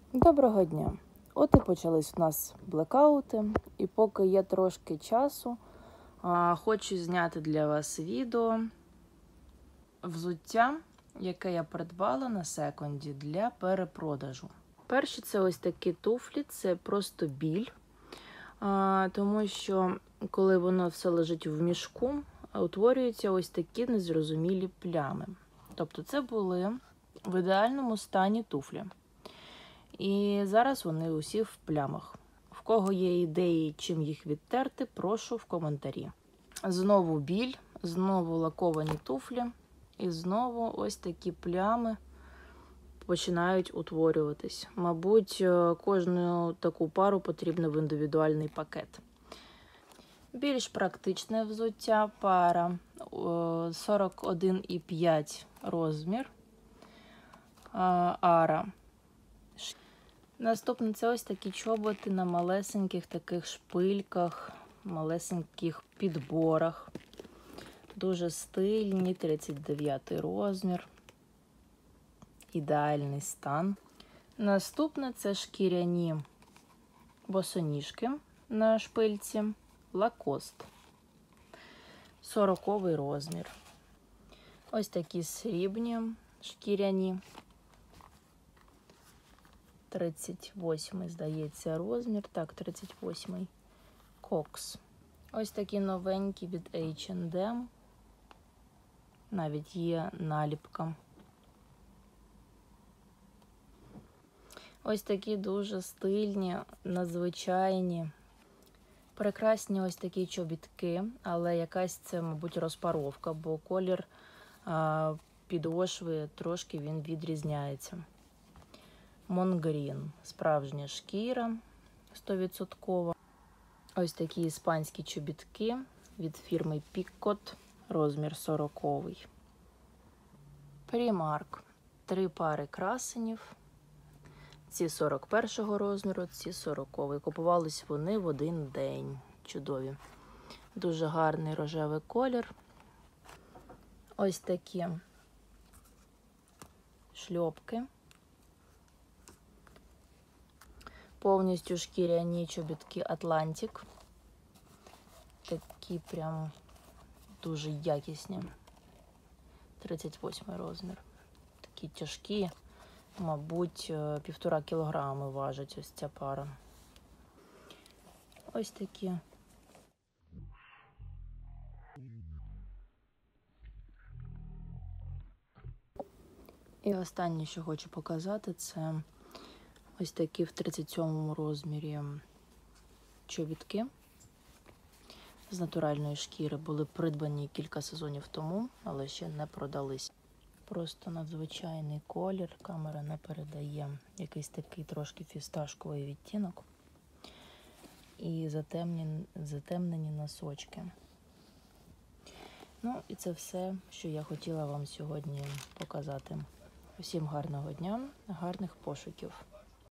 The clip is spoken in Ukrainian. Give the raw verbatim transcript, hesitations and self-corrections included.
Доброго дня! От і почались у нас блекаути, і поки є трошки часу, а, хочу зняти для вас відео взуття, яке я придбала на секонді для перепродажу. Перші це ось такі туфлі, це просто біль, а, тому що коли воно все лежить в мішку, утворюються ось такі незрозумілі плями. Тобто це були в ідеальному стані туфлі. І зараз вони усі в плямах. В кого є ідеї, чим їх відтерти, прошу в коментарі. Знову біль, знову лаковані туфлі. І знову ось такі плями починають утворюватись. Мабуть, кожну таку пару потрібно в індивідуальний пакет. Більш практичне взуття, пара сорок один і п'ять розмір, ара. Наступне це ось такі чоботи на малесеньких таких шпильках, малесеньких підборах. Дуже стильні, тридцять дев'ятий розмір. Ідеальний стан. Наступне це шкіряні босоніжки на шпильці, Lacoste. сороковий розмір. Ось такі срібні шкіряні. тридцять восьмий, здається, розмір. Так, тридцять восьмий. Кокс. Ось такі новенькі від ейч енд ем. Навіть є наліпка. Ось такі дуже стильні, надзвичайні, прекрасні ось такі чобітки, але якась це, мабуть, розпаровка, бо колір а, підошви трошки він відрізняється. Монгрін, справжня шкіра, сто відсотків. Ось такі іспанські чобітки від фірми Піккот, розмір сороковий. Primark, три пари красенів. Ці сорок першого розміру, ці сороковий. Купувались вони в один день. Чудові. Дуже гарний рожевий колір. Ось такі шльопки. Повністю шкіряні чобітки Атлантик. Такі прям дуже якісні. тридцять восьмий розмір. Такі тяжкі, мабуть, півтора кілограми важить ось ця пара. Ось такі. І останнє, що хочу показати, це ось такі в тридцять сьомому розмірі чобітки з натуральної шкіри. Були придбані кілька сезонів тому, але ще не продались. Просто надзвичайний колір, камера не передає. Якийсь такий трошки фісташковий відтінок. І затемнені, затемнені носочки. Ну і це все, що я хотіла вам сьогодні показати. Усім гарного дня, гарних пошуків.